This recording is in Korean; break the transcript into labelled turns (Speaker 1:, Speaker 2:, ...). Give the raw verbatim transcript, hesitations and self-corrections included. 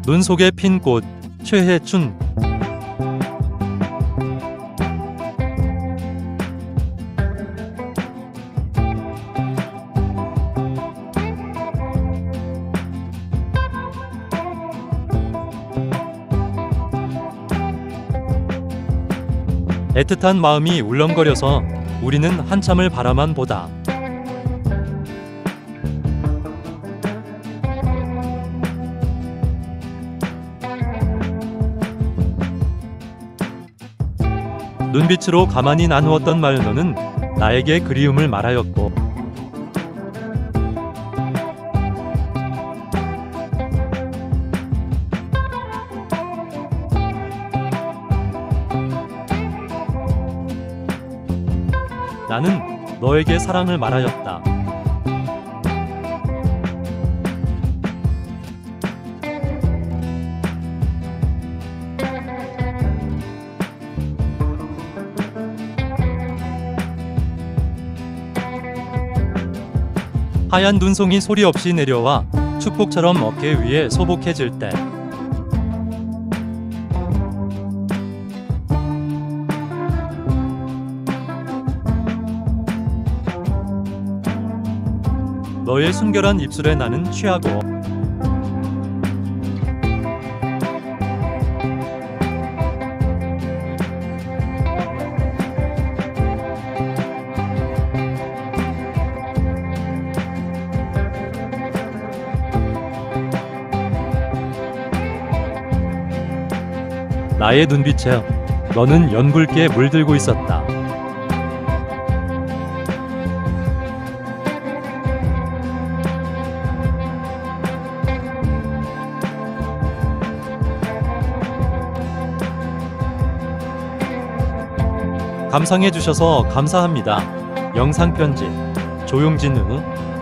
Speaker 1: 눈 속에 핀 꽃, 최혜춘. 애틋한 마음이 울렁거려서 우리는 한참을 바라만 보다. 눈빛으로 가만히 나누었던 말로는 나에게 그리움을 말하였고, 나는 너에게 사랑을 말하였다. 하얀 눈송이 소리 없이 내려와 축복처럼 어깨 위에 소복해질 때, 너의 순결한 입술에 나는 취하고, 나의 눈빛에 너는 연붉게 물들고 있었다. 감상해주셔서 감사합니다. 영상편집 조용진우.